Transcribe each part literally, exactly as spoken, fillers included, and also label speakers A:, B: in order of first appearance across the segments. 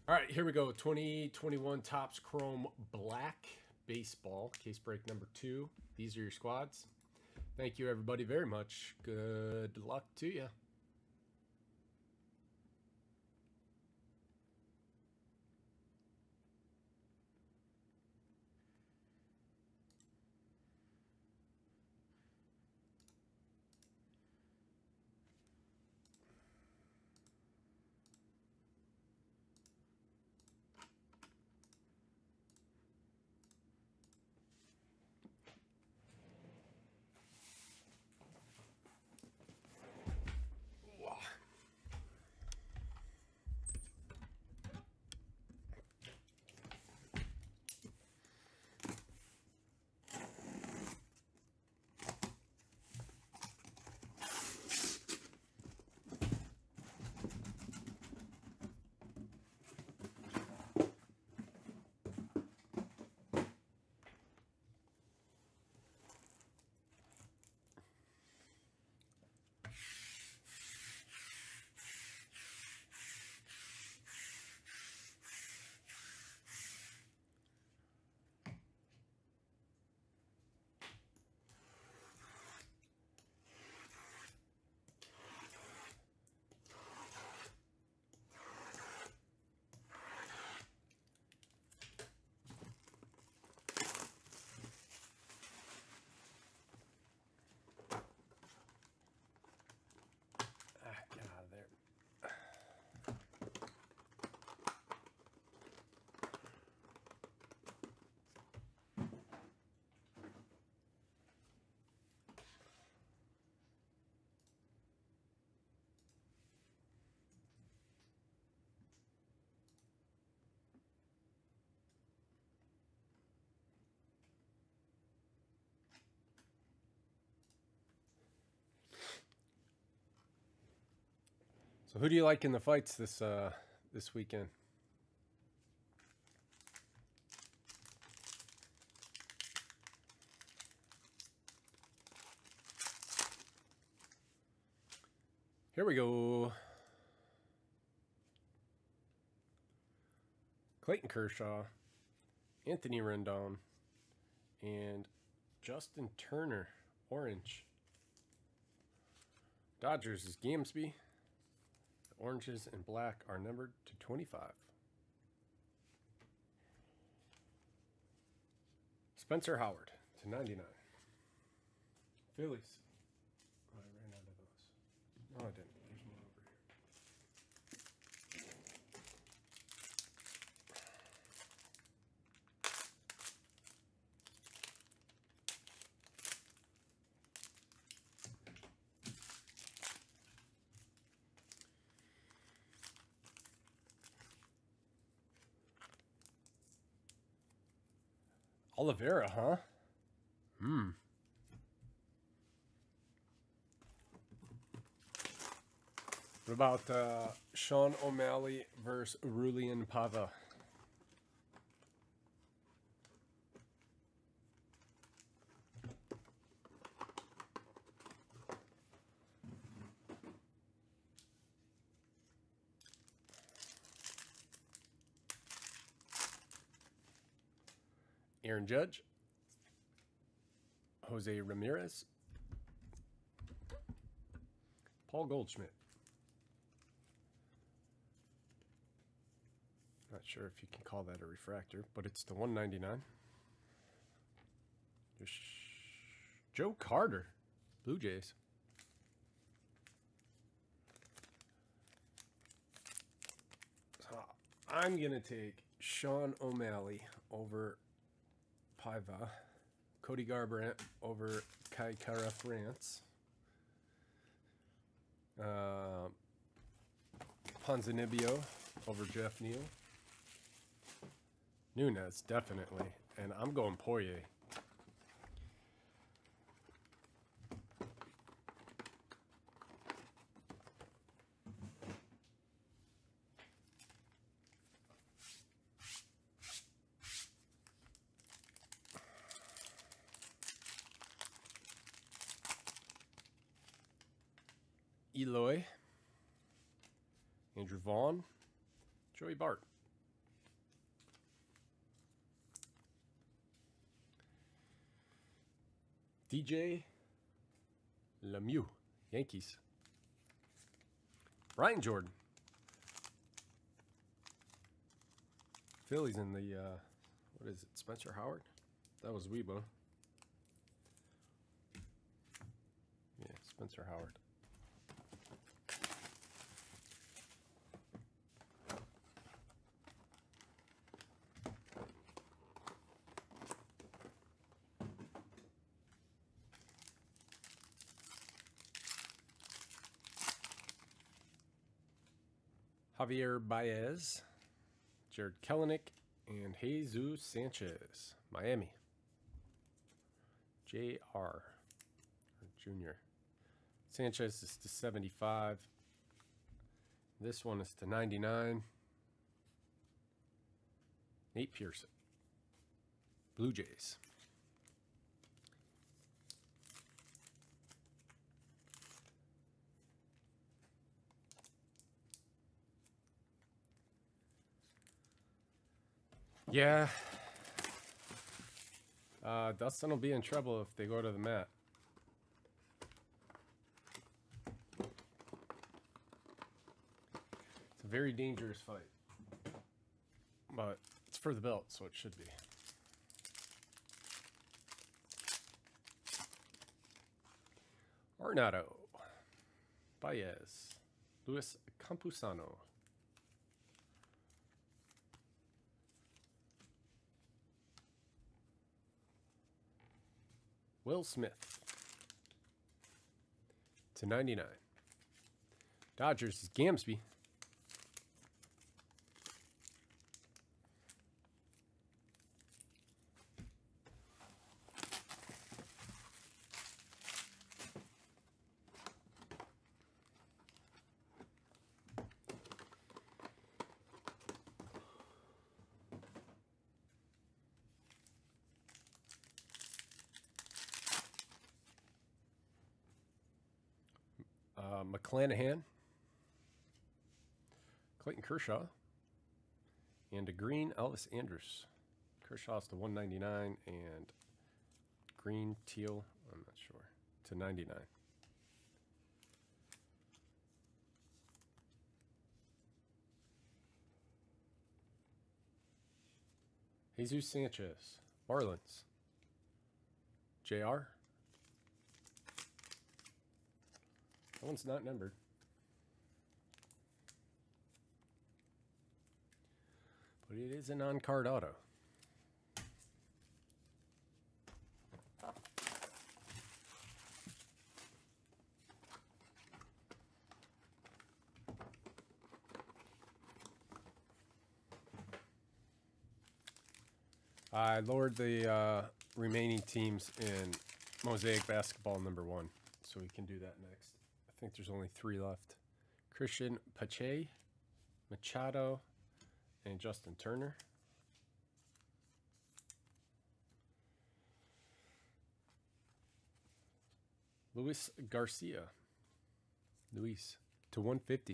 A: All right, here we go. twenty twenty-one Topps Chrome Black Baseball. Case break number two. These are your squads. Thank you, everybody, very much. Good luck to you. Get out of there. So who do you like in the fights this uh, this weekend? Here we go. Clayton Kershaw, Anthony Rendon, and Justin Turner, orange. Dodgers is Gamsby. The oranges and black are numbered to twenty-five. Spencer Howard to ninety-nine. Phillies. Oh, I ran out of those. No, I didn't. There's one over here. Oliveira, huh? Hmm. What about uh, Sean O'Malley versus Rulian Pava? Aaron Judge, Jose Ramirez, Paul Goldschmidt. Not sure if you can call that a refractor, but it's the one ninety-nine. There's Joe Carter, Blue Jays. So I'm going to take Sean O'Malley over Paiva, Cody Garbrandt over Kai Kara France, uh, Ponzinibbio over Jeff Neal, Nunez definitely, and I'm going Poirier. Eloy, Andrew Vaughn, Joey Bart. D J Lemieux, Yankees. Ryan Jordan. Phillies in the, uh, what is it, Spencer Howard? That was Weibo. Yeah, Spencer Howard. Javier Baez, Jared Kelenic, and Jesus Sanchez, Miami. J R, or Junior. Sanchez is to seventy-five. This one is to ninety-nine. Nate Pearson, Blue Jays. Yeah. Uh, Dustin will be in trouble if they go to the mat. It's a very dangerous fight. But it's for the belt, so it should be. Arenado. Baez. Luis Campusano. Will Smith to ninety-nine. Dodgers is Gamsby. Uh, McClanahan, Clayton Kershaw, and a green Elvis Andrus. Kershaw's to one ninety-nine and green teal, I'm not sure, to ninety-nine. Jesus Sanchez, Marlins. J R. That one's not numbered. But it is an on-card auto. I lowered the uh, remaining teams in Mosaic Basketball number one, so we can do that next. I think there's only three left. Christian Pache, Machado, and Justin Turner. Luis Garcia. Luis to one fifty.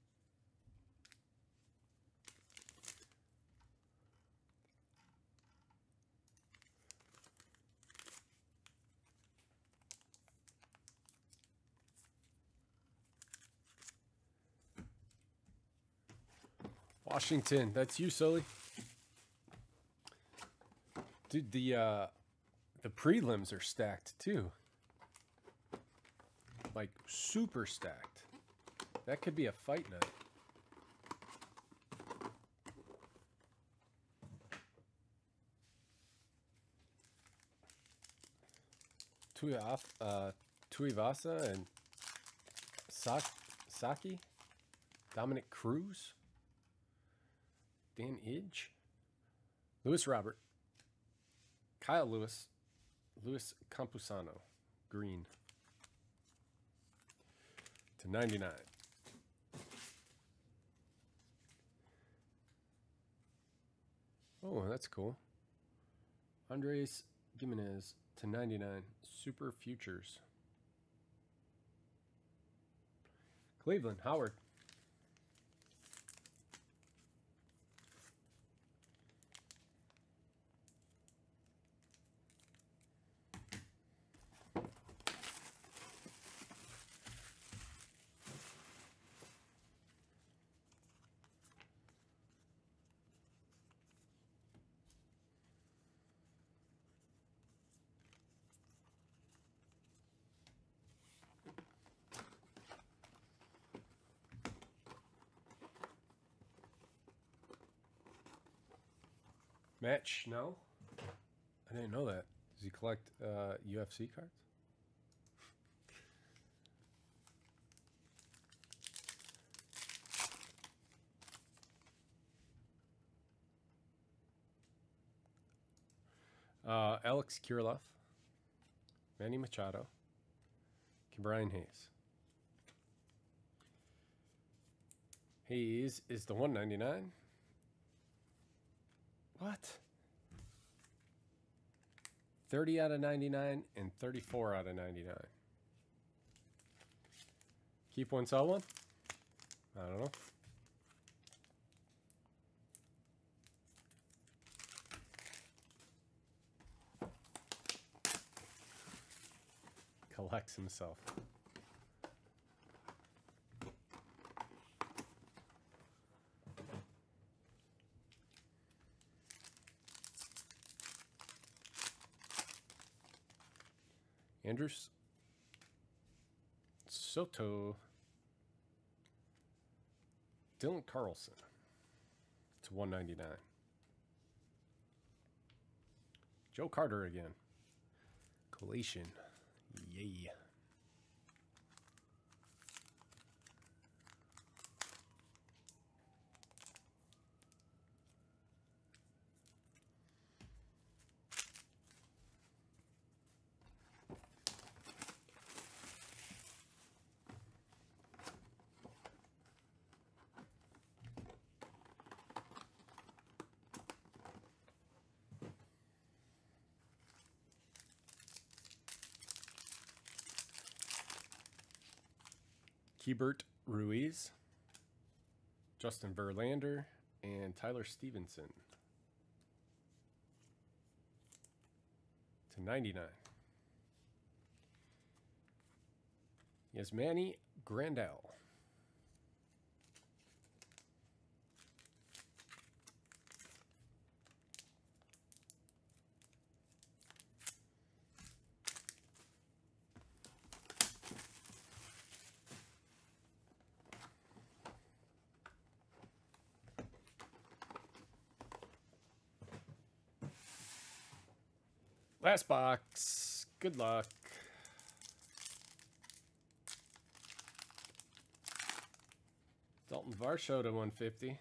A: Washington, that's you, Sully. Dude, the uh, the prelims are stacked too. Like super stacked. That could be a fight night. Tuiaf, uh, Tuivasa and Sa Saki, Dominic Cruz. Dan Idge, Lewis Robert, Kyle Lewis, Luis Campusano, green to ninety-nine. Oh, that's cool. Andres Gimenez to ninety-nine, Super Futures. Cleveland, Howard. Match? No? I didn't know that. Does he collect uh, U F C cards? Uh, Alex Kirilloff, Manny Machado, Brian Hayes. Hayes is the one ninety-nine. What? thirty out of ninety-nine and thirty-four out of ninety-nine. Keep one, sell one? I don't know. Collects himself. Andrews, Soto, Dylan Carlson. It's one ninety-nine. Joe Carter again. Collation. Yay. Keibert Ruiz, Justin Verlander, and Tyler Stevenson to ninety-nine. Yasmani Grandal. Last box. Good luck. Dalton Varsho to one fifty.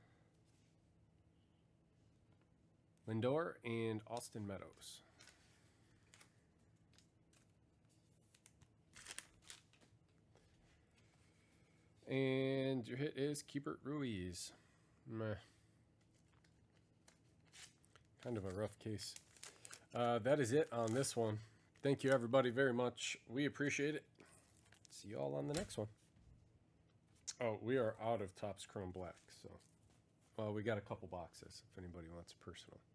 A: Lindor and Austin Meadows. And your hit is Keibert Ruiz. Meh. Kind of a rough case. Uh, that is it on this one. Thank you, everybody, very much. We appreciate it. See you all on the next one. Oh, we are out of Topps Chrome Black. So, well, we got a couple boxes if anybody wants personal.